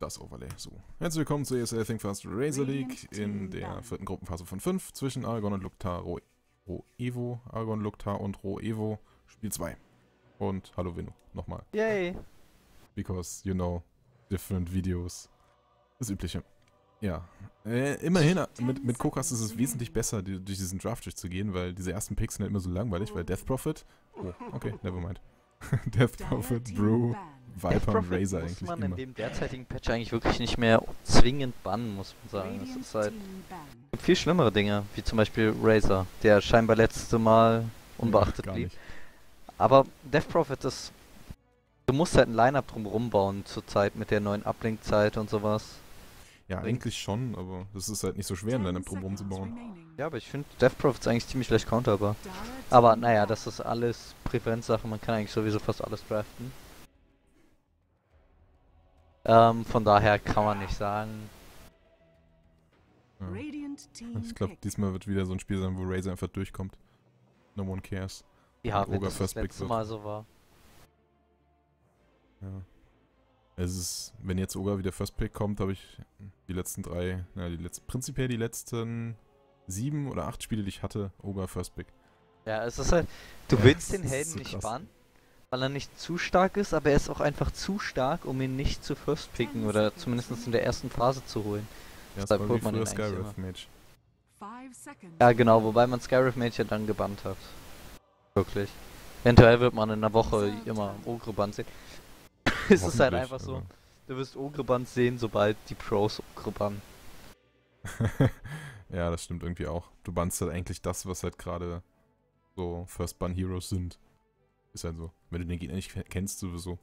das Overlay. So. Herzlich willkommen zu ESL Think Fast Razor League in der vierten Gruppenphase von 5 zwischen Argon und Luktar, Ro-Evo, Argon, Luktar und Ro-Evo, Spiel 2. Und hallo Vino, nochmal. Yay! Because, you know, different videos. Das Übliche. Ja. Immerhin, mit Kokas ist es wesentlich besser, durch diesen Draft durchzugehen, weil diese ersten Picks sind halt immer so langweilig, weil Death Prophet. Oh, okay, nevermind. Death Prophet, Brew, Viper und Razor eigentlich muss man immer. in dem derzeitigen Patch eigentlich wirklich nicht mehr zwingend bannen, muss man sagen. Es ist halt, gibt viel schlimmere Dinge, wie zum Beispiel Razor, der scheinbar letzte Mal unbeachtet Gar blieb. nicht. Aber Death Prophet ist, du musst halt ein Line-Up drumherum bauen zurzeit mit der neuen Uplink-Zeit und sowas. Ja, eigentlich schon, aber das ist halt nicht so schwer, in deinem Programm zu bauen. Ja, aber ich finde Death Prophet ist eigentlich ziemlich leicht counterbar. Aber naja, das ist alles Präferenzsache, man kann eigentlich sowieso fast alles draften. Von daher kann man nicht sagen. Ja. Ich glaube, diesmal wird wieder so ein Spiel sein, wo Razor einfach durchkommt. No one cares. Ja, Und wenn Ogre das First Pick letzte wird. Mal so war. Ja. Es ist, wenn jetzt Ogre wieder First Pick kommt, habe ich die letzten drei, prinzipiell die letzten 7 oder 8 Spiele, die ich hatte, Ogre First Pick. Ja, es ist halt, du Ja, willst das den ist Helden so nicht krass. bannen, weil er nicht zu stark ist, aber er ist auch einfach zu stark, um ihn nicht zu First picken oder zumindest in der ersten Phase zu holen. Ja, es Deshalb war wie holt man früher ihn eigentlich Skyriff Mage. Ja genau, wobei man Skyriff Mage ja dann gebannt hat. Wirklich. Eventuell wird man in einer Woche immer Ogre Band sehen. Es ist halt Hoffentlich, einfach so, aber- du wirst Ogre Band sehen, sobald die Pros Ogre bannen. Ja, das stimmt irgendwie auch. Du bannst halt eigentlich das, was halt gerade so First Ban Heroes sind. Ist halt so. Wenn du den Gegner nicht kennst, sowieso.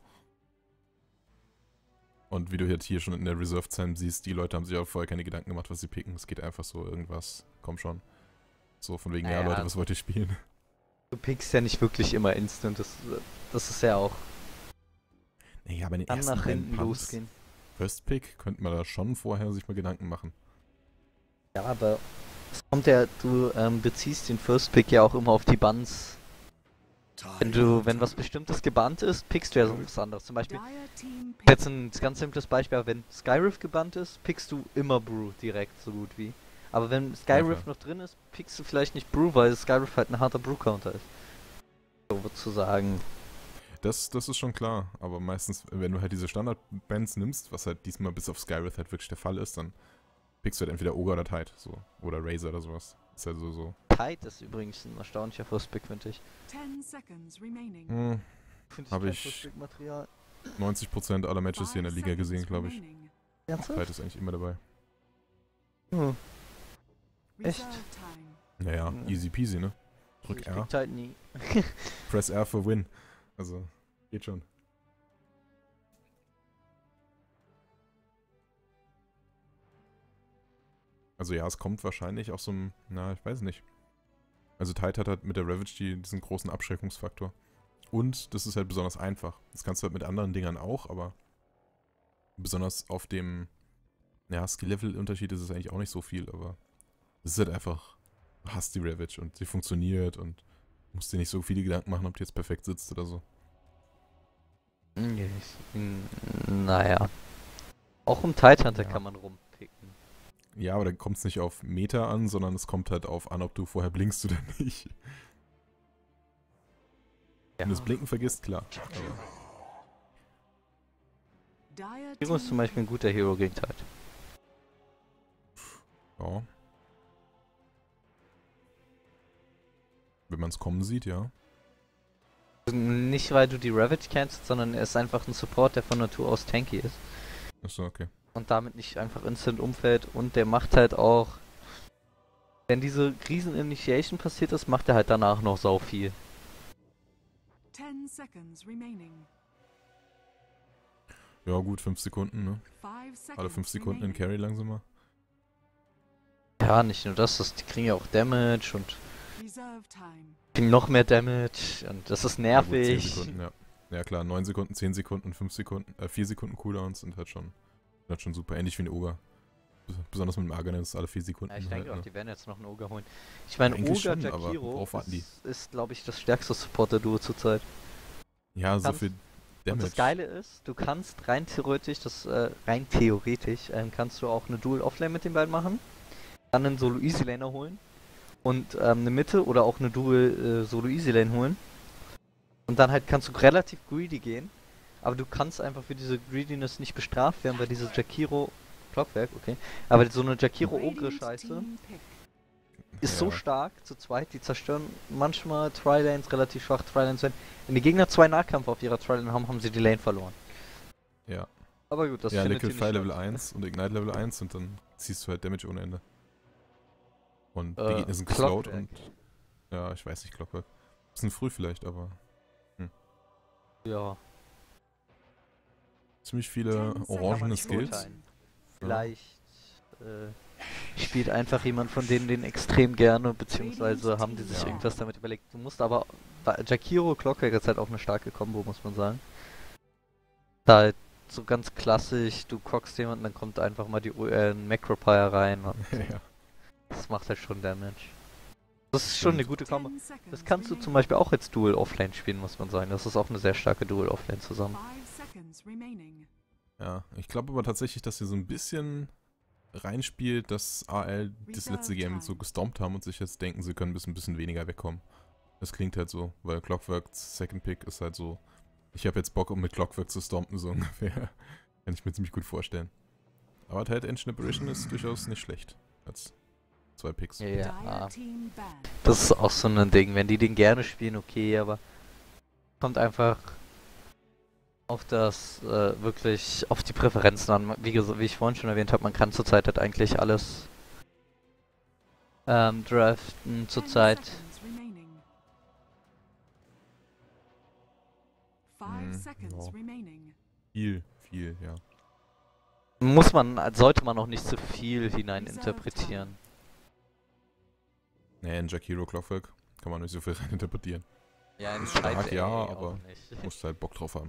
Und wie du jetzt hier schon in der Reserve-Time siehst, die Leute haben sich auch vorher keine Gedanken gemacht, was sie picken. Es geht einfach so irgendwas. Komm schon. So von wegen, ja Naja. Leute, was wollt ihr spielen? Du pickst ja nicht wirklich immer instant, das ist ja auch Nee, aber in den dann ersten nach beiden hinten Punts, losgehen. First Pick, könnte man da schon vorher sich mal Gedanken machen. Ja, aber es kommt ja, du beziehst den First Pick ja auch immer auf die Bans. Wenn was Bestimmtes gebannt ist, pickst du ja sonst was anderes. Zum Beispiel, jetzt ein ganz simples Beispiel, wenn Skyriff gebannt ist, pickst du immer Brew direkt, so gut wie. Aber wenn Skyriff klar. noch drin ist, pickst du vielleicht nicht Brew, weil Skyriff halt ein harter Brew-Counter ist. So sozusagen. Das ist schon klar, aber meistens, wenn du halt diese Standard-Bands nimmst, was halt diesmal bis auf Skyriff halt wirklich der Fall ist, dann pickst du halt entweder Ogre oder Tide, so. Oder Razor oder sowas. Ist halt so. Tide ist übrigens ein erstaunlicher First Pick, finde ich. Finde Finde Hab kein ich- First Pick Material. 90% aller Matches hier in der Liga gesehen, glaube ich. Ernsthaft? Tide ist eigentlich immer dabei. Hm. Echt? Naja, Ja. easy peasy, ne? Drück Ich R, pick Tide nie. press R für Win. Also, geht schon. Also ja, es kommt wahrscheinlich aus so einem, na, ich weiß nicht. Also Tide hat halt mit der Ravage diesen großen Abschreckungsfaktor. Und das ist halt besonders einfach. Das kannst du halt mit anderen Dingern auch, aber besonders auf dem, ja, Skill-Level-Unterschied ist es eigentlich auch nicht so viel, aber es ist halt einfach, du hast die Ravage und sie funktioniert und musst dir nicht so viele Gedanken machen, ob die jetzt perfekt sitzt oder so. Naja. Auch um Tidehunter Ja. kann man rumpicken. Ja, aber dann kommt es nicht auf Meta an, sondern es kommt halt auf an, ob du vorher blinkst oder nicht. Wenn du das Blinken vergisst, klar. Aber Hero ist zum Beispiel ein guter Hero gegen Tide. ja. Wenn man es kommen sieht, ja. Nicht weil du die Ravage kennst, sondern er ist einfach ein Support, der von Natur aus tanky ist. Achso, okay. Und damit nicht einfach instant umfällt. Und der macht halt auch, wenn diese Riesen-Initiation passiert ist, macht er halt danach noch sau viel. Ja gut, 5 Sekunden, ne? Alle 5 Sekunden in Carry langsamer. Ja, nicht nur das, die kriegen ja auch Damage und kriegen noch mehr Damage und das ist Ja, gut, 10 nervig. Sekunden, ja. Ja klar, 9 Sekunden, 10 Sekunden, 5 Sekunden, 4 Sekunden Cooldowns sind halt schon super. Ähnlich wie ein Ogre. Besonders mit dem Arganes alle 4 Sekunden. Ja, ich denke halt, auch, ne? die werden jetzt noch einen Ogre holen. Ich meine, Eigentlich Ogre schon, aber Jakiro worauf warten die? ist glaube ich, das stärkste Supporter-Duo zurzeit. Ja, so Kannst- für Und das Geile ist, du kannst rein theoretisch, kannst du auch eine Dual Offlane mit den beiden machen, dann einen Solo Easy Laner holen und eine Mitte oder auch eine Dual Solo Easy Lane holen. Und dann halt kannst du relativ greedy gehen, aber du kannst einfach für diese Greediness nicht bestraft werden, weil diese Jakiro Clockwerk, okay, aber so eine Jakiro Ogre Scheiße ist so stark zu zweit, die zerstören manchmal Tri-Lanes relativ schwach, Tri-Lanes, wenn die Gegner 2 Nahkämpfe auf ihrer Tri-Lane haben, haben sie die Lane verloren. Ja. Aber gut, das ja, Liquid Fire Level 1 und Ignite Level 1 und dann ziehst du halt Damage ohne Ende. Und die Gegner sind geslowt und... Ja, ich weiß nicht, Clockwork. Bisschen früh vielleicht, aber... Ja. Ziemlich viele orangene Skills. Vielleicht spielt einfach jemand von denen den extrem gerne, beziehungsweise haben die sich irgendwas damit überlegt. Du musst aber... Jakiro Clockwork ist halt auch eine starke Kombo, muss man sagen. Da halt so ganz klassisch, du cockst jemanden, dann kommt einfach mal die Macropire rein und Ja. das macht halt schon Damage. Das ist schon eine gute Kombo. Das kannst du zum Beispiel auch als Dual Offlane spielen, muss man sagen. Das ist auch eine sehr starke Dual Offlane zusammen. Ja, ich glaube aber tatsächlich, dass sie so ein bisschen reinspielt, dass AL das letzte Game so gestompt haben und sich jetzt denken, sie können ein bisschen weniger wegkommen. Das klingt halt so, weil Clockworks Second Pick ist halt so, ich habe jetzt Bock, um mit Clockwork zu stompen, so ungefähr. Kann ich mir ziemlich gut vorstellen. Aber Tide Ancient Apparition ist durchaus nicht schlecht. Als 2 Picks. Ja. Das ist auch so ein Ding, wenn die den gerne spielen, okay, aber kommt einfach auf das, wirklich auf die Präferenzen an. Wie ich vorhin schon erwähnt habe, man kann zurzeit halt eigentlich alles draften zurzeit. Viel, ja. Sollte man auch nicht zu viel hinein interpretieren. Nee, in Jakiro Clockwork kann man nicht so viel rein interpretieren. Ja, ist stark, ja, aber musst halt Bock drauf haben.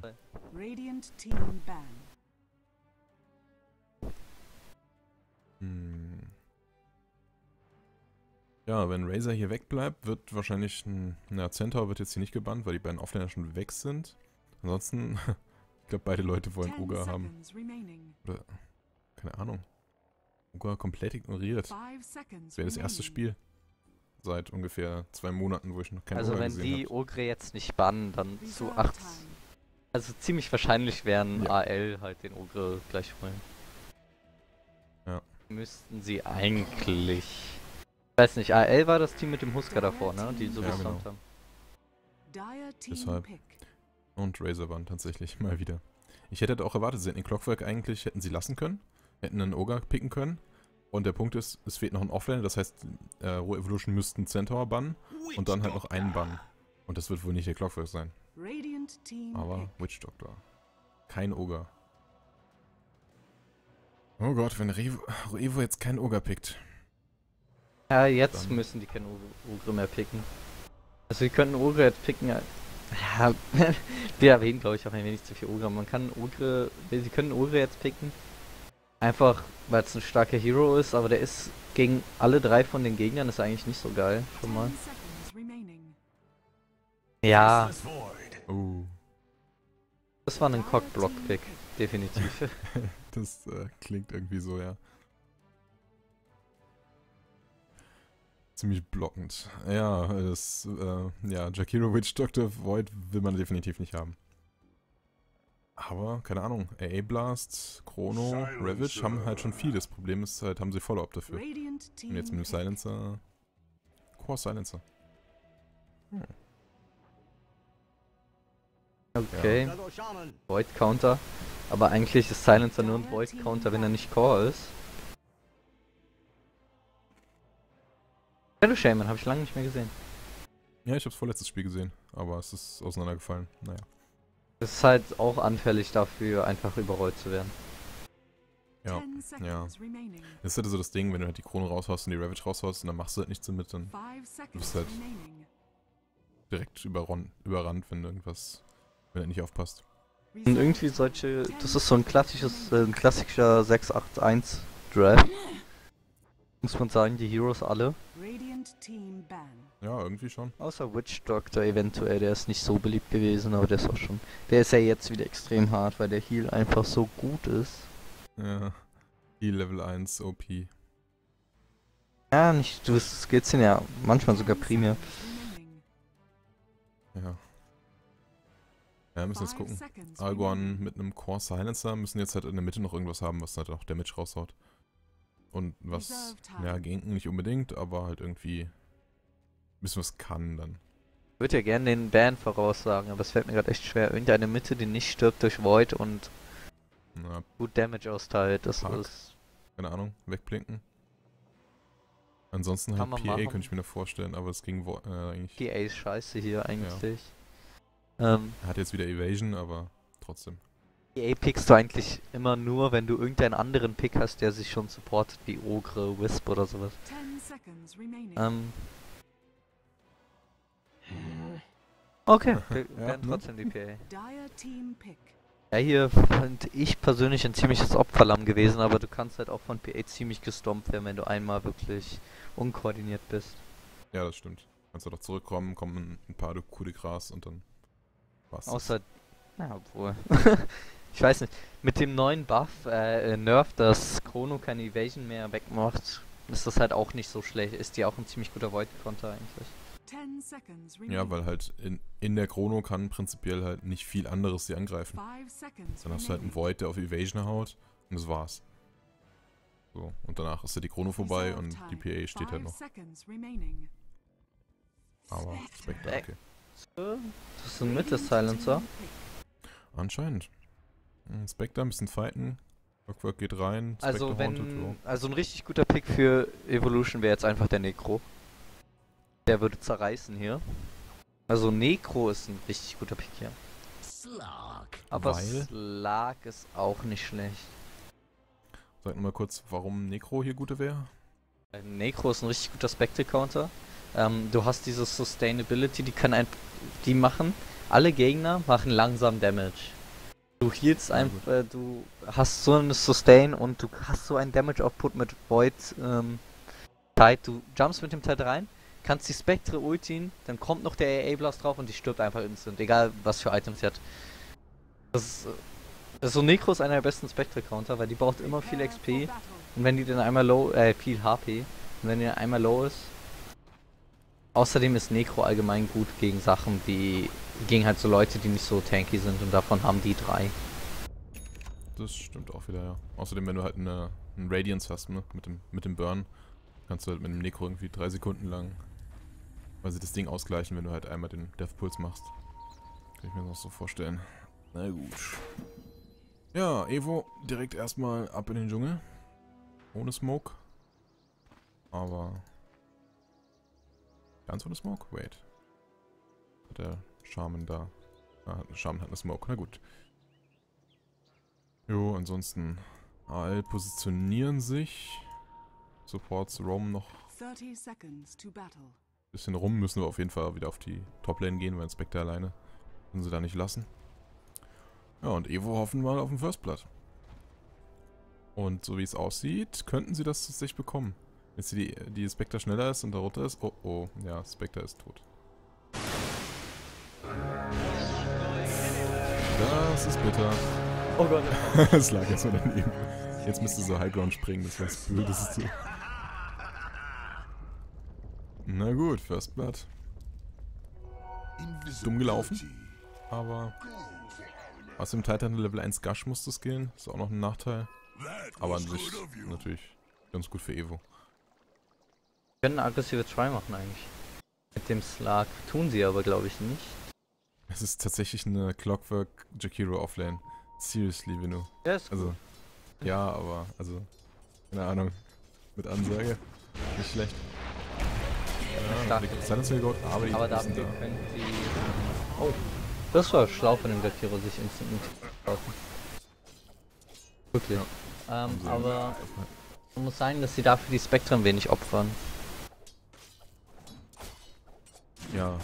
Ja, wenn Razor hier wegbleibt, wird wahrscheinlich Centaur wird jetzt hier nicht gebannt, weil die beiden Offlaner schon weg sind. Ansonsten, ich glaube, beide Leute wollen Ogre haben. Oder, keine Ahnung. Ogre komplett ignoriert. Das wäre das erste Spiel. Seit ungefähr 2 Monaten, wo ich noch kein Ogre gesehen habe. Also wenn die Ogre jetzt nicht bannen, dann zu 8. Also ziemlich wahrscheinlich werden AL halt den Ogre gleich holen. Ja. Müssten sie eigentlich... Ich weiß nicht, AL war das Team mit dem Husker davor, ne? Die so gestormt haben. Deshalb. Und Razor waren tatsächlich mal wieder. Ich hätte auch erwartet, sie hätten den Clockwork eigentlich, hätten sie lassen können. Hätten einen Ogre picken können. Und der Punkt ist, es fehlt noch ein Offlane, das heißt, Raw Evolution müssten Centaur bannen und dann halt noch einen bannen. Und das wird wohl nicht der Clockwork sein. Aber Witch Doctor. Kein Ogre. Oh Gott, wenn Evo jetzt keinen Ogre pickt. Ja, jetzt dann müssen die keinen Ogre mehr picken. Also sie können Ogre jetzt picken. Ja, wir erwähnen glaube ich auch ein wenig zu viel Ogre. Man kann Ogre, sie können Ogre jetzt picken. Einfach, weil es ein starker Hero ist, aber der ist gegen alle 3 von den Gegnern ist eigentlich nicht so geil, schon mal. Ja. Das war ein Cock-Block-Pick, definitiv. Das klingt irgendwie so, ja. Ziemlich blockend. Ja, Jakiro Witch Doctor Void will man definitiv nicht haben. Aber, keine Ahnung, AA Blast, Chrono, Ravage haben halt schon viel. Das Problem ist halt, haben sie Follow-up dafür. Und jetzt mit dem Silencer... Core Silencer. Okay. Ja. Void Counter. Aber eigentlich ist Silencer nur ein Void Counter, wenn er nicht Core ist. Shadow Shaman habe ich lange nicht mehr gesehen. Ja, ich habe das vorletztes Spiel gesehen, aber es ist auseinandergefallen. Naja. Es ist halt auch anfällig dafür, einfach überrollt zu werden. Ja, ja. Das ist halt so das Ding, wenn du halt die Krone raushaust und die Ravage raushaust und dann machst du halt nichts damit, dann bist du halt direkt überrannt, wenn er nicht aufpasst. Und irgendwie das ist so ein klassischer 6-8-1 Draft. Muss man sagen, die Heroes alle. Ja, irgendwie schon. Außer Witch Doctor eventuell, der ist nicht so beliebt gewesen, aber der ist auch schon. Der ist ja jetzt wieder extrem hart, weil der Heal einfach so gut ist. Ja. Die Level 1 OP. Ja, nicht, du Skills sind ja manchmal sogar primär. Ja. Ja, müssen jetzt gucken. Algorn mit einem Core Silencer müssen jetzt halt in der Mitte noch irgendwas haben, was halt auch Damage raushaut. Und was, ja, Genken nicht unbedingt, aber halt irgendwie ein bisschen was kann dann. Ich würde ja gerne den Ban voraussagen, aber es fällt mir gerade echt schwer. Irgendeine Mitte, die nicht stirbt durch Void und gut Damage austeilt. Das ist... Keine Ahnung, wegblinken. Ansonsten halt PA könnte ich mir noch vorstellen, aber es ging eigentlich... PA ist scheiße hier eigentlich. Ja. Er hat jetzt wieder Evasion, aber trotzdem. PA pickst du eigentlich immer nur, wenn du irgendeinen anderen Pick hast, der sich schon supportet, wie Ogre, Wisp oder sowas. Okay, wir werden trotzdem die PA. Ja, hier fand ich persönlich ein ziemliches Opferlamm gewesen, aber du kannst halt auch von PA ziemlich gestompt werden, wenn du einmal wirklich unkoordiniert bist. Ja, das stimmt. Kannst du doch zurückkommen, kommen ein paar Coup de Gras und dann war's. Außer, na obwohl, ich weiß nicht, mit dem neuen Buff, Nerf, dass Chrono keine Evasion mehr wegmacht, ist das halt auch nicht so schlecht. Ist die auch ein ziemlich guter Void-Konter eigentlich. Ja, weil halt in der Chrono kann prinzipiell halt nicht viel anderes sie angreifen. Dann hast du halt einen Void, der auf Evasion haut und das war's. So, und danach ist ja die Chrono vorbei und die PA steht halt noch. Aber Spectre, okay. Das ist ein Mitte-Silencer. Anscheinend. Spectre ein bisschen fighten. Clockwork geht rein. Also also ein richtig guter Pick für Evolution wäre jetzt einfach der Necro. Der würde zerreißen hier. Also Necro ist ein richtig guter Pick hier. Aber Slag ist auch nicht schlecht. Sag nochmal kurz, warum Necro hier gute wäre? Necro ist ein richtig guter Spectre-Counter. Du hast diese Sustainability, die machen. Alle Gegner machen langsam Damage. Du healst einfach, du hast so eine Sustain und du hast so einen Damage-Output mit Void Tide. Du jumpst mit dem Tide rein, kannst die Spectre ultien, dann kommt noch der AA-Blast drauf und die stirbt einfach instant, egal was für Items sie hat. Das ist so Necro ist einer der besten Spectre-Counter, weil die braucht immer viel XP und wenn die dann einmal low, viel HP, und wenn die dann einmal low ist. Außerdem ist Necro allgemein gut gegen Sachen, gegen halt so Leute, die nicht so tanky sind und davon haben die 3. Das stimmt auch wieder, ja. Außerdem, wenn du halt einen Radiance hast, ne, mit dem Burn, kannst du halt mit dem Necro irgendwie 3 Sekunden lang quasi das Ding ausgleichen, wenn du halt einmal den Death Pulse machst. Kann ich mir das so vorstellen. Na gut. Ja, Evo direkt erstmal ab in den Dschungel. Ohne Smoke. Aber... Ganz ohne Smoke? Wait. Hat der Shaman da... Ah, Shaman hat eine Smoke. Na gut. Jo, ansonsten... AL positionieren sich. Supports roam noch... Bisschen rum, müssen wir auf jeden Fall wieder auf die Top-Lane gehen, weil Spectre alleine können sie da nicht lassen. Ja, und Evo hoffen mal auf den First Blood. Und so wie es aussieht, könnten sie das sich bekommen. Jetzt die Spectre schneller ist und darunter ist. Oh oh, ja, Spectre ist tot. Das ist bitter. Oh Gott. Das lag jetzt mal daneben. Jetzt müsste so Highground springen, das wär's blöd, das ist so. Na gut, First Blood. Dumm gelaufen. Aber... Aus dem Titan Level 1 Gush musst du skillen. Ist auch noch ein Nachteil. Aber an sich natürlich ganz gut für Evo. Wir können eine aggressive Try machen eigentlich. Mit dem Slag. Tun sie aber glaube ich nicht. Es ist tatsächlich eine Clockwork Jakiro Offlane. Seriously, Vino. Ja, ist also, gut. Ja, aber, also, keine Ahnung. Mit Ansage. Nicht schlecht. Ja, die Silence Gold, aber dafür können sie... Oh, das war schlau von dem Jakiro, sich instant zu kaufen. Wirklich. Ja. Aber man muss sagen, dass sie dafür die Spectre ein wenig opfern. Ja.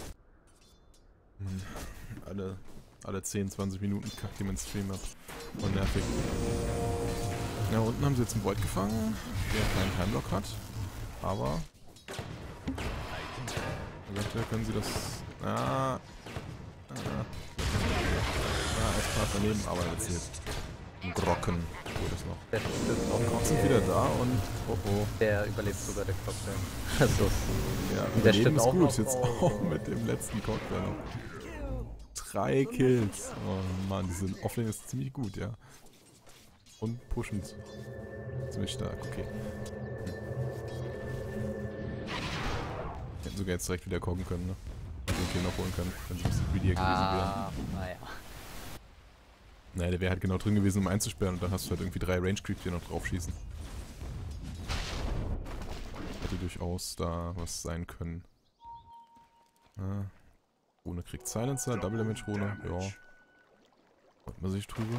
Alle 10, 20 Minuten kackt die mein Stream ab. Und nervig. Ja, unten haben sie jetzt einen Void gefangen, der keinen Timeblock hat. Aber... Eventuell können sie das... Ja, es passt daneben, aber jetzt hier. Grocken wurde es noch. Der stirbt auch Grocken sind wieder da und... Oh. Der überlebt sogar, der Cocktail. Also, Ja, und der Leben stirbt ist auch gut, noch. jetzt auch mit dem letzten Cocktail noch. 3 Kills. Oh Mann, diese Offlane ist ziemlich gut, ja. Und pushend. Ziemlich stark, okay. Hätten sogar jetzt direkt wieder kochen können, ne? Und den Kill noch holen können, wenn sie ein bisschen greedier gewesen wären. Naja. Naja, der wäre halt genau drin gewesen, um einzusperren und dann hast du halt irgendwie 3 Range Creep, die noch drauf schießen. Hätte durchaus da was sein können. Rune kriegt Silencer, Double Damage Rune, ja. Freut man sich drüber.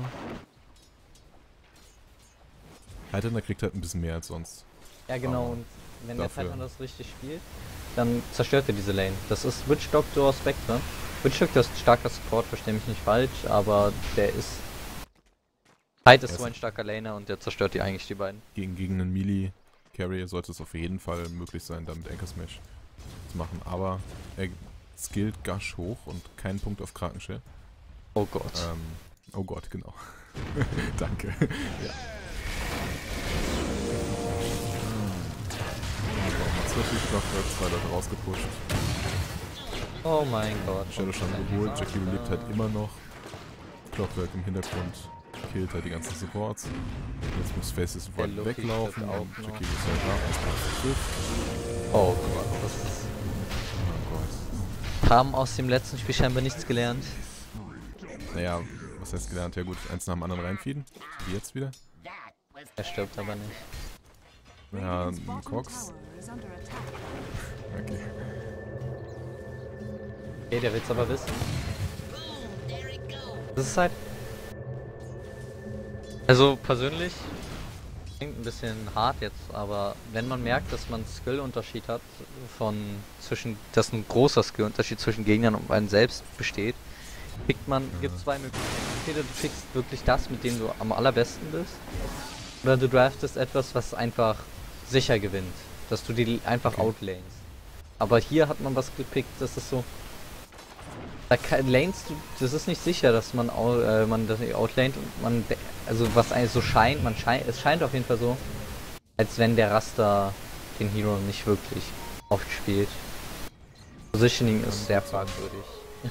Highlander kriegt halt ein bisschen mehr als sonst. Ja genau, Aber und wenn dafür- der Titan das richtig spielt, dann zerstört er diese Lane. Das ist Witch Doctor Spectre. Witch Doctor ist ein starker Support, verstehe mich nicht falsch, aber der ist... Hyde ist so ein starker Laner und der zerstört die eigentlich, die beiden. Gegen einen Melee Carry sollte es auf jeden Fall möglich sein, damit Anchor Smash zu machen. Aber er skillt Gush hoch und keinen Punkt auf Krakenshell. Oh Gott. Oh Gott, genau. Danke. Ja. Jetzt wird die Clockwork 2 Leute rausgepusht. Oh mein Gott. Shadow schon geholt, Jackie lebt halt immer noch. Clockwork im Hintergrund killt halt die ganzen Supports. Jetzt muss Faces sofort Der Lucky weglaufen stirbt auch und noch. Jackie ist halt da. Erstmal trifft. Oh Gott, das ist... Oh Gott. Haben aus dem letzten Spiel scheinbar nichts gelernt. Naja, was heißt gelernt? Ja gut, eins nach dem anderen reinfeeden. Wie jetzt wieder. Er stirbt aber nicht. Ja, ein Cox. Okay. Okay, der will's aber wissen. Das ist halt... Also persönlich klingt ein bisschen hart jetzt, aber wenn man merkt, dass man einen Skill-Unterschied hat dass ein großer Skill-Unterschied zwischen Gegnern und einem selbst besteht, gibt zwei Möglichkeiten. Entweder du pickst wirklich das, mit dem du am allerbesten bist, oder du draftest etwas, was einfach sicher gewinnt, dass du die einfach outlanest. Aber hier hat man was gepickt, das ist so... das ist nicht sicher, dass man das nicht outlaned und man, also was eigentlich so scheint, es scheint auf jeden Fall so, als wenn der Raster den Hero nicht wirklich oft spielt. Positioning ist sehr fragwürdig.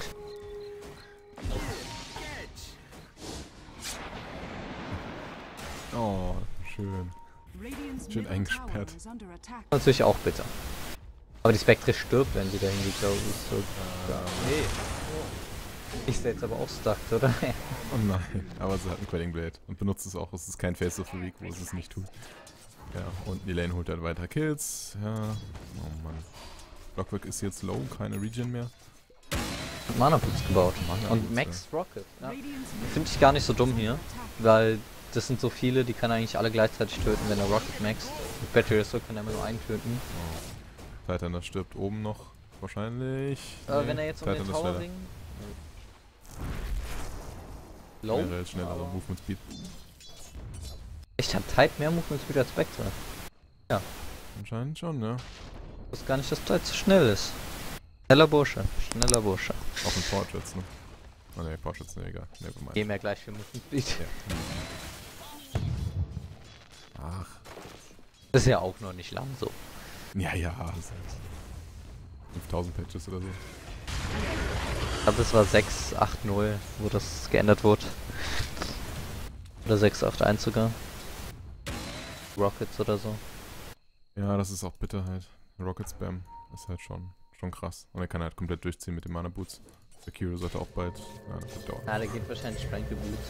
Oh, schön. Schön eingesperrt. Natürlich auch bitter. Aber die Spectre stirbt, wenn sie dahin geht, glaube ich. So. Nee. Ich sehe jetzt aber auch stuckt, oder? Oh nein, aber sie hat einen Quelling Blade und benutzt es auch. Es ist kein Face of the Week, wo es es nicht tut. Ja, und die Lane holt halt weiter Kills. Ja, oh Mann. Clockwork ist jetzt low, keine Regen mehr. Mana Boots gebaut. Und Max Rocket. Ja. Finde ich gar nicht so dumm hier, weil das sind so viele, die kann er eigentlich alle gleichzeitig töten, wenn er Rocket maxt. Mit Battery Assault kann er immer nur einen töten. Oh. Titan stirbt oben noch wahrscheinlich. Wenn er jetzt um den Tower Ring... Low? Generell schnellere Movement Speed. Echt, hat Tide mehr Movement Speed als Spectre? Ja. Anscheinend schon, ja. Ich wusste gar nicht, dass Tide so schnell ist. Schneller Bursche, schneller Bursche. Auch in Portraits, ne? Oh ne, Portraits, ne, egal. Nevermind. Gehen wir gleich für Movement Speed. Ja. Ach. Das ist ja auch noch nicht lang so. Ja, ja. 5000 Patches oder so. Ich glaube, das war 6.8.0, wo das geändert wurde. Oder 6.8.1 sogar. Rockets oder so. Ja, das ist auch bitter halt. Rocket Spam ist halt schon krass. Und er kann halt komplett durchziehen mit den Mana Boots. Sekiro sollte auch bald. Ja, das wird dauern. Ah, der geht wahrscheinlich Spranky Boots.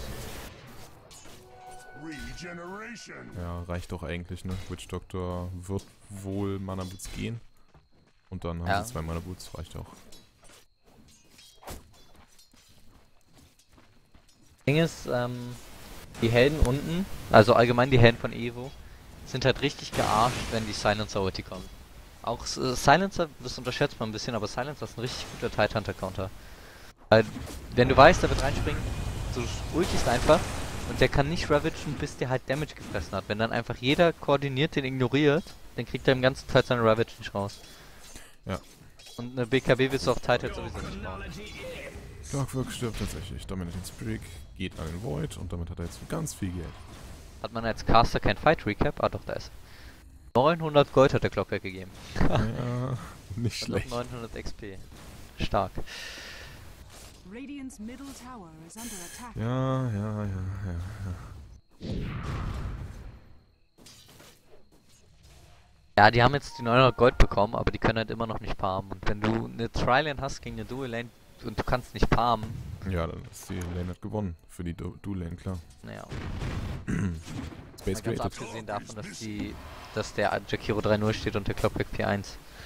Ja, reicht doch eigentlich, ne? Witch Doctor wird wohl Mana Boots gehen. Und dann haben sie 2 Mana Boots, reicht auch. Ding ist, die Helden unten, also allgemein die Helden von Evo, sind halt richtig gearscht, wenn die Silencer-Ulti kommen. Auch Silencer, das unterschätzt man ein bisschen, aber Silencer ist ein richtig guter Tidehunter-Counter. Weil, wenn du weißt, der wird reinspringen, du ultist einfach und der kann nicht ravagen, bis der halt Damage gefressen hat. Wenn dann einfach jeder koordiniert den ignoriert, dann kriegt er im ganzen Zeit seine Ravage nicht raus. Ja. Und eine BKB willst du auf Titan sowieso nicht machen. Clockwork stirbt tatsächlich. Dominating Spirit geht an den Void und damit hat er jetzt ganz viel Geld. Hat man als Caster kein Fight Recap? Ah doch, da ist. 900 Gold hat der Clockwork gegeben. Ja, nicht Und noch schlecht. 900 XP. Stark. Ja. Ja, die haben jetzt die 900 Gold bekommen, aber die können halt immer noch nicht farmen. Und wenn du eine Tri-Lane hast gegen eine Dual-Lane und du kannst nicht farmen, Ja, dann ist die Lane hat gewonnen. Für die Dual-Lane, klar. naja. Space Mal ganz created. abgesehen davon, dass der Jakiro 3-0 steht und der Clockwork P1.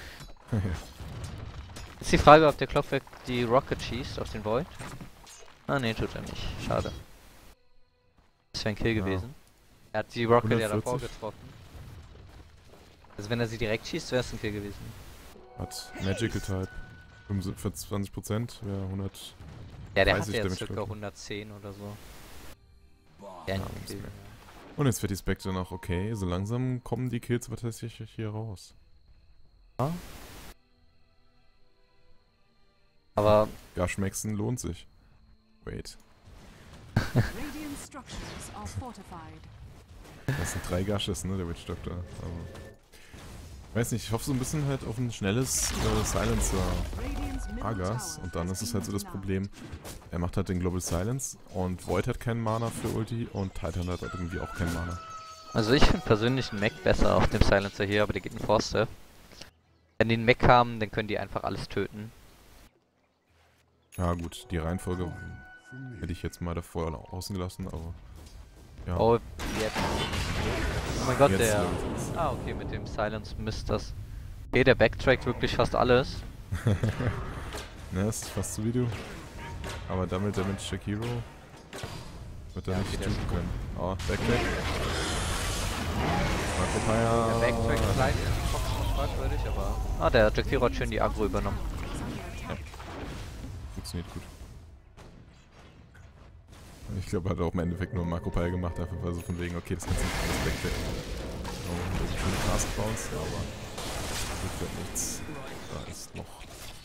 Ist die Frage, ob der Clockwork die Rocket schießt auf den Void? Ah ne, tut er nicht. Schade. Das wäre ein Kill Ja. gewesen. Er hat die Rocket ja 140. davor getroffen. Also wenn er sie direkt schießt, wäre es ein Kill gewesen. Hat Magical Type. 20% wäre 100. Ja, der 30 hat ja jetzt Damage circa 110 oder so. Ja, nicht das viel. wär- Und jetzt wird die Spectre noch okay. So langsam kommen die Kills aber tatsächlich hier raus. Ja. Aber Gush Maxen lohnt sich. Wait. Das sind 3 Gushes, ne, der Witch Doctor. Aber weiß nicht, ich hoffe so ein bisschen halt auf ein schnelles Silencer Argas. Und dann ist es halt so das Problem, er macht halt den Global Silence und Void hat keinen Mana für Ulti und Titan hat irgendwie auch keinen Mana. also ich finde persönlich einen Mech besser auf dem Silencer hier, aber der geht in Forster. Wenn die einen Mech haben, dann können die einfach alles töten. Ja gut, die Reihenfolge hätte ich jetzt mal davor außen gelassen, aber ja. Oh, jetzt. Oh mein Gott, Jetzt der... läuft es. Ah, okay, mit dem Silence misst das. Okay, der backtrackt wirklich fast alles. Ne, ist fast so wie du. Aber damit Damage Shakiro wird er Ja, nicht okay, der tun ist können. Oh, Backtrack. Marco Der Paya. backtrackt vielleicht fragwürdig, aber... Ah, der Jakiro hat schön die Aggro übernommen. Funktioniert gut. Ich glaube, er hat auch im Endeffekt nur Marco Paya gemacht, einfach weil so von wegen, okay, das kannst du nicht alles backtracken. Oh, das ist schon eine Cast Bounce, aber das wird nichts. Da ist noch.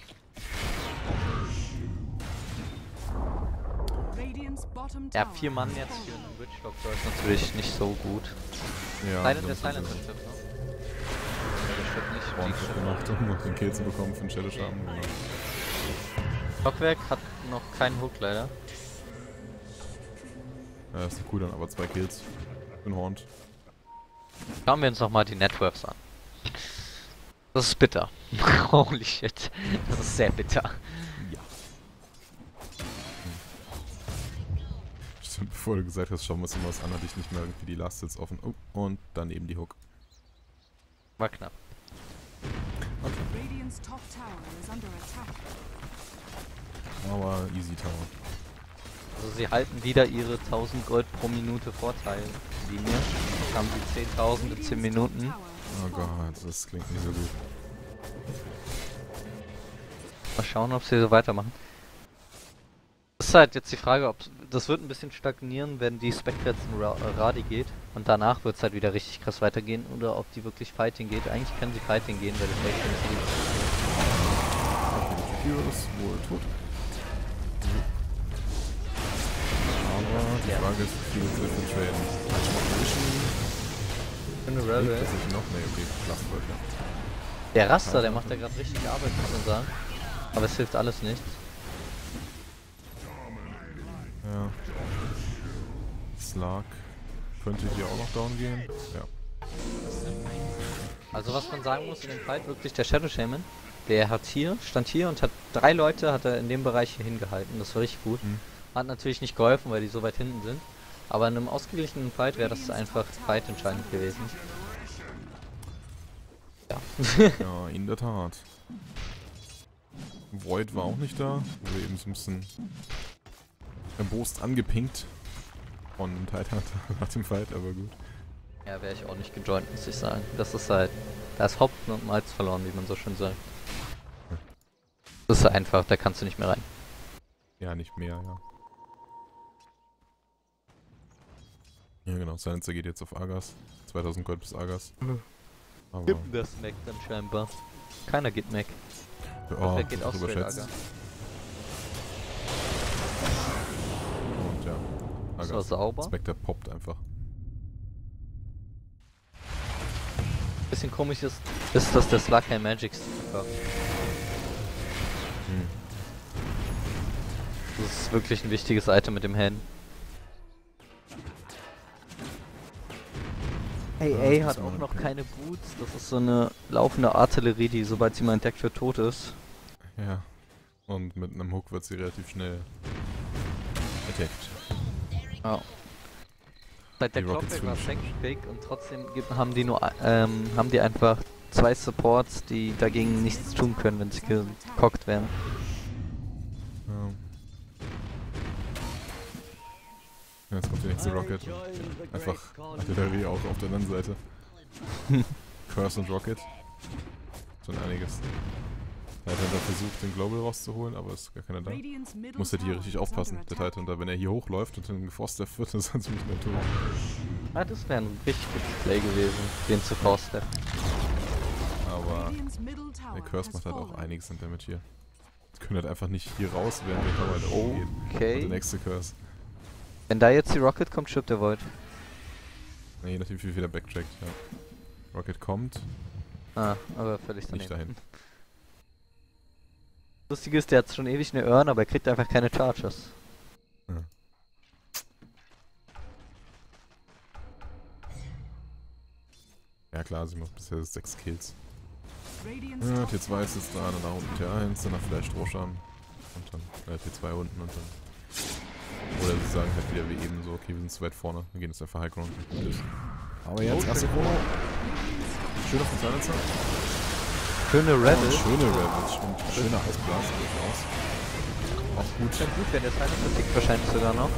Ja, 4 Mann jetzt für einen Witch Doctor ist natürlich nicht so gut. Ja, Silent, der das Silent ist stirbt, ne? Ja, der stirbt nicht. Die ordentlich stirbt. gemacht, um noch den Kill zu bekommen für den Shadow Shaman. Genau. Stockwerk hat noch keinen Hook leider. Ja, ist ein Cooldown, aber 2 Kills. Bin Horned. Schauen wir uns nochmal die Networks an. Das ist bitter. Holy shit. Das ist sehr bitter. Ja. Stimmt, bevor du gesagt hast, schauen wir uns mal was an, hatte ich nicht mehr irgendwie die Last jetzt offen. Oh, und daneben die Hook. War knapp. Aber easy Tower. Also sie halten wieder ihre 1000 Gold pro Minute Vorteillinie. Jetzt haben sie 10.000 in 10 Minuten. Oh Gott, das klingt nicht so gut. Mal schauen, ob sie so weitermachen. Das ist halt jetzt die Frage, ob das wird ein bisschen stagnieren, wenn die Spectre jetzt in Radi geht und danach wird es halt wieder richtig krass weitergehen oder ob die wirklich Fighting geht. Eigentlich können sie Fighting gehen, weil das echt nicht Heroes wohl tot. Aber die Frage ist, wie viel sie dafür traden. Rebel. Das ich noch? Nee, okay, Lastwolf, ja. Der Raster, der macht ja gerade richtig Arbeit, muss man sagen. Aber es hilft alles nichts. Ja. Slark könnte hier auch noch down gehen. Ja. Also was man sagen muss in dem Fight, wirklich der Shadow Shaman, der stand hier und hat 3 Leute hat er in dem Bereich hier hingehalten. Das war richtig gut. Hat natürlich nicht geholfen, weil die so weit hinten sind. Aber in einem ausgeglichenen Fight wäre das einfach Fight-entscheidend gewesen. Ja. Ja, in der Tat. Void war auch nicht da. Wurde eben so ein bisschen erbost angepinkt von Titan nach dem Fight, aber gut. Ja, wäre ich auch nicht gejoint, muss ich sagen. Das ist halt, da ist Hopfen und Malz verloren, wie man so schön sagt. Das ist einfach, da kannst du nicht mehr rein. Ja, nicht mehr, ja. Ja genau, Silencer geht jetzt auf Argas. 2000 Gold bis Argas. Aber Gibt das Mac dann scheinbar. Keiner geht Mac. Der geht auch straight überschätzt. Aga. Und ja. Das war sauber. Spectre poppt einfach. Bisschen komisch ist, dass der Slug kein Magic Stick hat. Das ist wirklich ein wichtiges Item mit dem Hand. AA hat auch noch keine Boots, das ist so eine laufende Artillerie, die sobald sie mal entdeckt wird, tot ist. Ja. Und mit einem Hook wird sie relativ schnell attackt. Ja. Seit der Die Rockets Clockback war finish. Second Pick und trotzdem haben die nur haben die einfach 2 Supports, die dagegen nichts tun können, wenn sie gekockt werden. Ja. Ja, jetzt kommt die nächste Rocket. Einfach Artillerie auch auf der anderen Seite. Curse und Rocket. Schon einiges. Der Titan da versucht, den Global rauszuholen, aber ist gar keiner da. Muss halt hier richtig aufpassen, der Titan da. Wenn er hier hochläuft und dann geforsteft wird, dann ist er ziemlich schnell tot. Ah, das wäre ein richtig gutes Play gewesen, den zu forsten. Aber der Curse macht halt auch einiges an Damage hier. Die können halt einfach nicht hier raus, während der Tower halt oben geht. Und der Okay. nächste Curse. Wenn da jetzt die Rocket kommt, stirbt der Void. Ne, je nachdem wie viel er backtrackt, ja. Rocket kommt, Ah, aber völlig daneben. nicht dahin. Lustig ist, der hat schon ewig eine Urn, aber er kriegt einfach keine Charges. Ja klar, sie macht bisher 6 Kills. Ja, T2 ist jetzt da, danach unten T1, danach vielleicht Roshan. Und dann T2 unten und dann... Oder sie sagen halt wieder wie eben so, okay, wir sind zu weit vorne, wir gehen jetzt einfach High Ground. Aber jetzt erste Chrono. Schön auf den Silencer. Schöne Rebel. Schöne Ravage und schöner Eisblast durchaus. Auch gut. Schon gut, wenn der Silencer tickt wahrscheinlich sogar noch.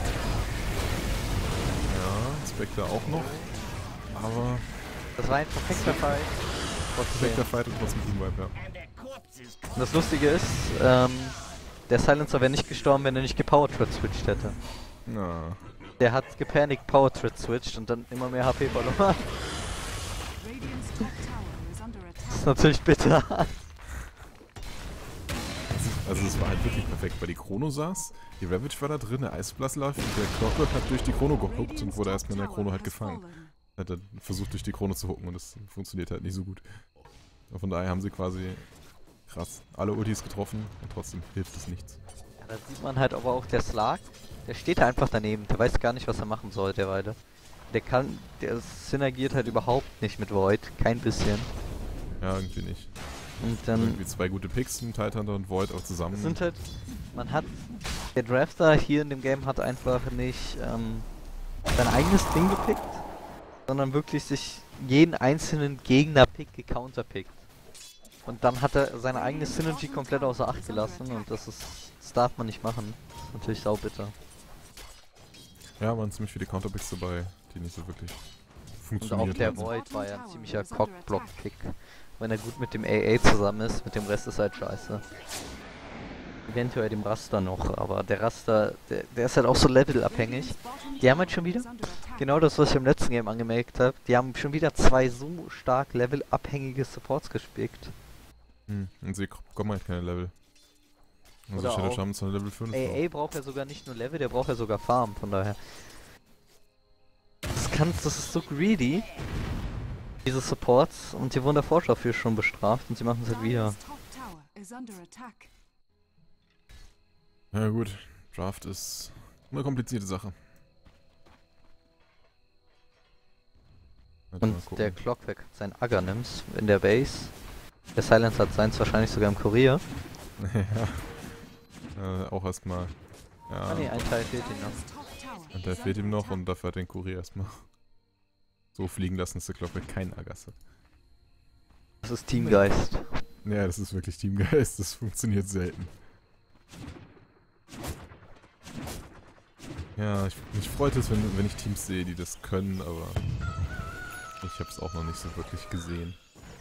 Ja, Spectre auch noch. Aber Das war ein perfekter Fight. Spectre Fight und trotzdem Teamwipe, ja. Und das Lustige ist, der Silencer wäre nicht gestorben, wenn er nicht gepower-trip switcht hätte. Na. Der hat gepanicked power-trip switcht und dann immer mehr HP verloren. Das ist natürlich bitter. Also es war halt wirklich perfekt, weil die Chrono saß, die Ravage war da drin, der Eisblast läuft und der Clockwork hat durch die Chrono gehuckt und wurde erstmal in der Chrono halt gefangen. Hat er versucht durch die Chrono zu hucken und das funktioniert halt nicht so gut. Und von daher haben sie quasi krass alle Ultis getroffen und trotzdem hilft es nichts. Ja, da sieht man halt aber auch, der Slark, der steht da einfach daneben, der weiß gar nicht, was er machen soll, derweil. Der synergiert halt überhaupt nicht mit Void, kein bisschen. Ja, irgendwie nicht. Und dann Irgendwie 2 gute Picks mit Tidehunter und Void auch zusammen. sind halt, der Drafter hier in dem Game hat einfach nicht sein eigenes Ding gepickt, sondern wirklich sich jeden einzelnen Gegner-Pick gecounterpickt. Und dann hat er seine eigene Synergy komplett außer Acht gelassen und das darf man nicht machen. Das ist natürlich saubitter. Ja, waren ziemlich viele Counterpicks dabei, die nicht so wirklich Und auch funktioniert der haben. Void war ja ein ziemlicher Cockblock-Pick. Wenn er gut mit dem AA zusammen ist, mit dem Rest ist halt scheiße. Eventuell dem Raster noch, aber der Raster, der ist halt auch so levelabhängig. Die haben halt schon wieder, genau das, was ich im letzten Game angemerkt habe, die haben schon wieder 2 so stark levelabhängige Supports gespickt. Und sie bekommen halt keine Level. Also Oder Shadow auch Shaman ist eine Level 5. AA braucht ja sogar nicht nur Level, der braucht ja sogar Farm, von daher. Das ist so greedy, diese Supports, und die wurden der Vorschau für schon bestraft und sie machen es halt wieder. Ja gut, Draft ist eine komplizierte Sache. Warte, mal Und gucken. der Clockwork hat sein Agger nimmst in der Base. Der Silence hat seins wahrscheinlich sogar im Kurier. Ja. Auch erstmal. Ja, Ah ne, ein Teil fehlt ihm noch. und der fehlt ihm noch und dafür hat den Kurier erstmal so fliegen lassen, dass der Clockwork keinen Agas hat. Das ist Teamgeist. Ja, das ist wirklich Teamgeist, das funktioniert selten. Ja, mich freut es, wenn ich Teams sehe, die das können, aber ich habe es auch noch nicht so wirklich gesehen.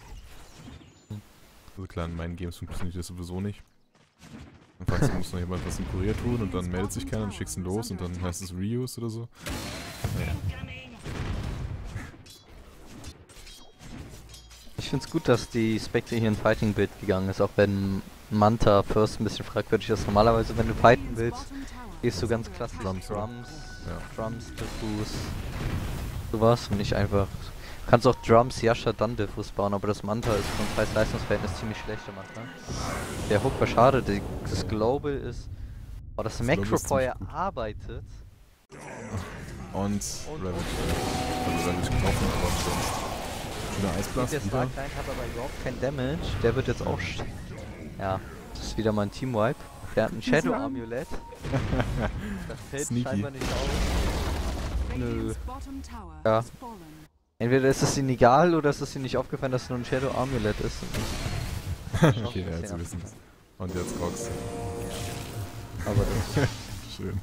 Also klar, in meinen Games funktioniert das sowieso nicht. Dann fragst du, muss noch jemand was im Kurier tun und dann meldet sich keiner und schickst ihn los und dann heißt es Reuse oder so. Naja. Ich find's gut, dass die Spectre hier in Fighting-Bild gegangen ist, auch wenn Manta First ein bisschen fragwürdig ist. Normalerweise, wenn du fighten willst, gehst du ganz klassisch Drums, Drums, Diffus, sowas und nicht einfach... Du kannst auch Drums, Yasha, dann Diffus bauen, aber das Manta ist vom Preis-Leistungs-Verhältnis ziemlich schlecht am Anfang. Der Hook war schade, das Global ist... Oh, das Macro-Feuer arbeitet. Und Ravage. Also Ravage getroffen, aber sonst... Schöner Eisblast Der wieder. Starkline hat aber überhaupt kein Damage. Der wird jetzt auch... Ja, das ist wieder mal ein Team-Wipe. Der hat ein Shadow-Amulett. Das fällt Sneaky. scheinbar nicht auf. Nö. Ja. Entweder ist es ihnen egal oder ist es ihnen nicht aufgefallen, dass es nur ein Shadow-Amulett ist. Okay, ja, jetzt wissen es. Und jetzt Rox. Aber das... Schön.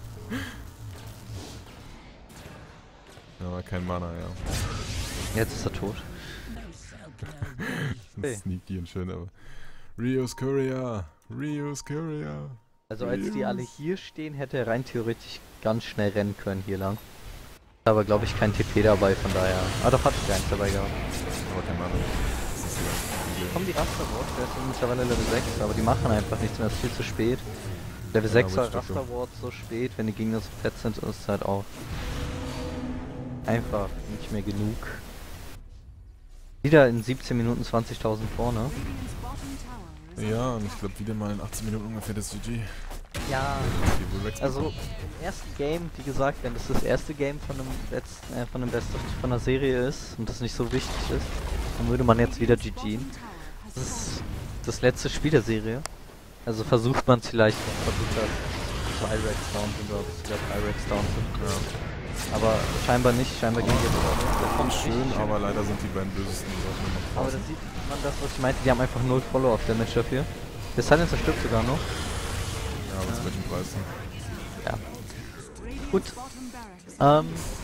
Ja, kein Mana, ja. Jetzt ist er tot. Okay. Sneaky und schön, aber... Rios Courier! Rios Courier! Also als die alle hier stehen, hätte er rein theoretisch ganz schnell rennen können hier lang. Aber glaube ich kein TP dabei, von daher... Ah doch, hatte ich eins dabei gehabt. Aber kein Mana. Das ist ja Kommen die Raster-Wards, der ist mittlerweile Level 6, aber die machen einfach nichts mehr, das ist viel zu spät. Level Ja, 6er aber ich dachte- Raster-Wards so spät, wenn die Gegner so fett sind, ist es halt auch einfach nicht mehr genug. Wieder in 17 Minuten 20.000 vorne. Ja, und ich glaube wieder mal in 18 Minuten ungefähr das GG. Ja, Die Rex also bekommen. im ersten Game, wie gesagt, wenn das das erste Game von einem letzten, von einem Best of von einer Serie ist und das nicht so wichtig ist, dann würde man jetzt wieder GG. Das ist das letzte Spiel der Serie. Also versucht man es vielleicht, versucht das 2 Rex down sind oder bis wieder 3 Rex down sind. Ja. Aber scheinbar nicht, scheinbar ging jetzt auch nicht. Schön, aber leider sind die beiden bösesten Sachen noch Aber da draußen. sieht man das, was ich meinte, die haben einfach 0 Follow-up-Damage dafür. Der Silencer stirbt sogar noch. Ja, aber zu welchem Preis denn? Ja. Gut. Ähm,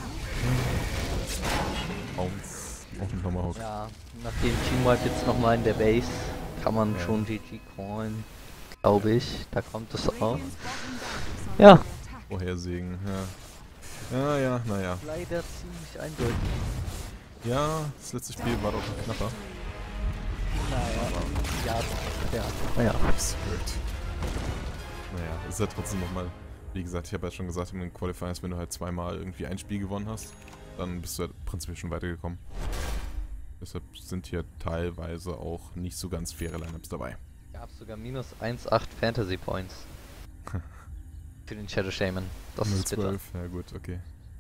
Auf den Tomahawk. ja, nachdem Teamwipe jetzt nochmal in der Base, kann man Ja. schon GG callen, glaube ich. Da kommt es auch. Ja. Vorhersehen, ja. Ja, naja. Leider ziemlich eindeutig. Ja, das letzte Spiel war doch knapper. Naja, ja. Naja. Absurd. Naja, ist ja trotzdem nochmal, wie gesagt, ich habe ja schon gesagt, in den Qualifiers, wenn du halt zweimal irgendwie ein Spiel gewonnen hast, dann bist du halt prinzipiell schon weitergekommen. Deshalb sind hier teilweise auch nicht so ganz faire Lineups dabei. Gab sogar minus 1,8 Fantasy Points. Für den Shadow Shaman. Das ist bitter. 012, ja gut, okay.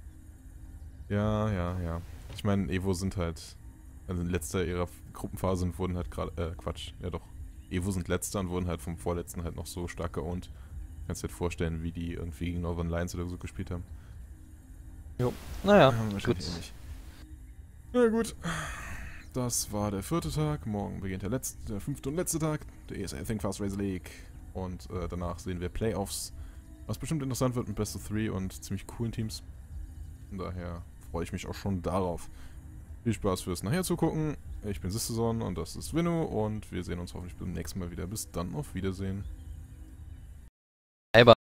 Ja. Ich meine, Evo sind halt, also in letzter ihrer Gruppenphase und wurden halt gerade, Quatsch, ja doch. Evo sind letzter und wurden halt vom vorletzten halt noch so stark geowned. Kannst dir halt vorstellen, wie die irgendwie gegen Northern Lions oder so gespielt haben. Naja, Wahrscheinlich gut. ähnlich. Na gut. Das war der 4. Tag. Morgen beginnt der 5. und letzte Tag der ESL Think Fast Race League. Und danach sehen wir Playoffs. Was bestimmt interessant wird mit Best of 3 und ziemlich coolen Teams. Von daher freue ich mich auch schon darauf. Viel Spaß fürs nachher zugucken. Ich bin Sisteson und das ist Winno und wir sehen uns hoffentlich beim nächsten Mal wieder. Bis dann, auf Wiedersehen.